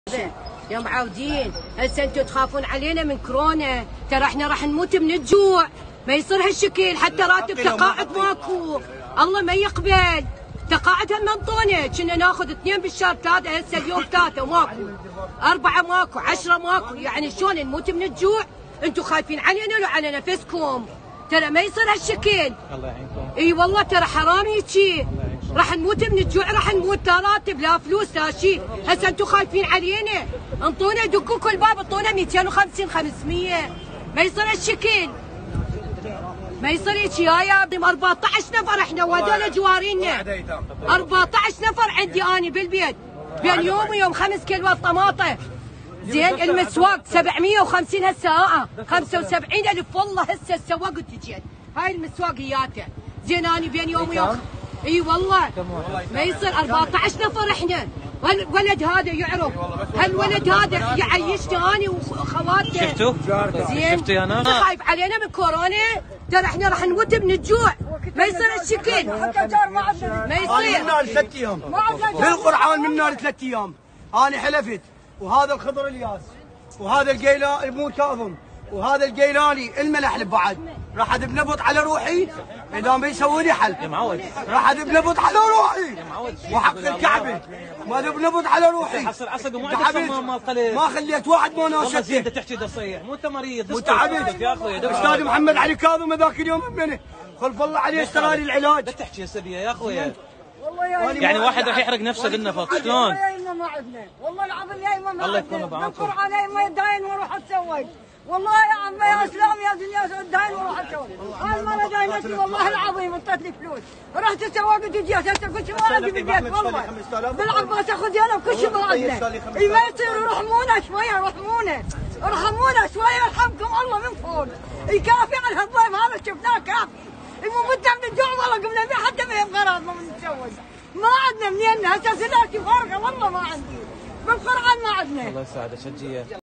يا معودين هسه انتم تخافون علينا من كورونا، ترى احنا راح نموت من الجوع، ما يصير هالشكل، حتى راتب تقاعد ماكو، الله ما يقبل، تقاعد هم انطونا، كنا ناخذ 2 بالشهر 3، هسه اليوم 3 ماكو، 4 ماكو، 10 ماكو، يعني شلون نموت من الجوع؟ انتم خايفين علينا لو على نفسكم، ترى ما يصير هالشكل. الله يعينكم. اي والله ترى حرام هيجي، راح نموت من الجوع، راح نموت، لا راتب لا فلوس لا شيء، هسه انتم خايفين علينا، انطونا دقوا كل باب انطونا 250 500، ما يصير هالشكل، ما يصير هيك يا 14 نفر احنا وهذول جوارينا، 14 نفر عندي اني بالبيت، بين يوم ويوم 5 كيلوات طماطه، زين المسواق 750 هسه 75,000 والله هسه سواق وتجيت، هاي المسواقياته، زين اني بين يوم ويوم اي والله ما يصير 14 نفر احنا، والولد هذا يعرف، هالولد هذا يعيشني اني وخواته، شفتوا؟ زين شفتوا يا ناس؟ خايف علينا من كورونا، ترى احنا راح نموت من الجوع، ما يصير هالشكل، ما يصير. من نار 3 ايام بالقرعان، من نار 3 ايام انا حلفت، وهذا الخضر الياس، وهذا القيلاني مو كاظم، وهذا القيلاني الملحلب بعد، راح ادب على روحي اذا ما يسوي لي حل، يا معود راح ادب على روحي، يا معود وحق الكعبه ما ادب على روحي، حصل عصق ومو عندك صمام مال قلب، ما خليت واحد ما والله زين ناشدته، انت تحكي ده صيح، مو انت مريض، مو تعبت يا اخوي، استاذ محمد علي كاظم ذاك اليوم منه خلف الله عليه اشترى لي العلاج، لا تحكي هسه بيا يا اخوي، والله يعني واحد راح يحرق نفسه بالنفط شلون؟ والله يا اما ما عندنا، والله العظيم يا اما ما الله عندنا، يكون بعونكم. بالقرعه يا اما داين واروح اتسوق، والله يا عمي يا اسلام يا دنيا داين واروح اتسوق، هاي المره داينتني والله العظيم اعطت لي فلوس، رحت اسوق وجيت هسه كل شيء ما عندي بالبيت والله، بالعباس اخذ يلا كل شيء ما عندنا، اي ما يصير يرحمونا شويه، ارحمونا شويه يرحمكم الله من فوق، يكافي على هالضيف هذا شفناه كافي، مو متنا من الجوع والله قمنا به حتى ما يبغى غراض ما نتسوق. ما عندنا منين هسه سلالتي فارغه والله ما عندي، بالقرعان ما عندنا. الله يساعدك شجيه.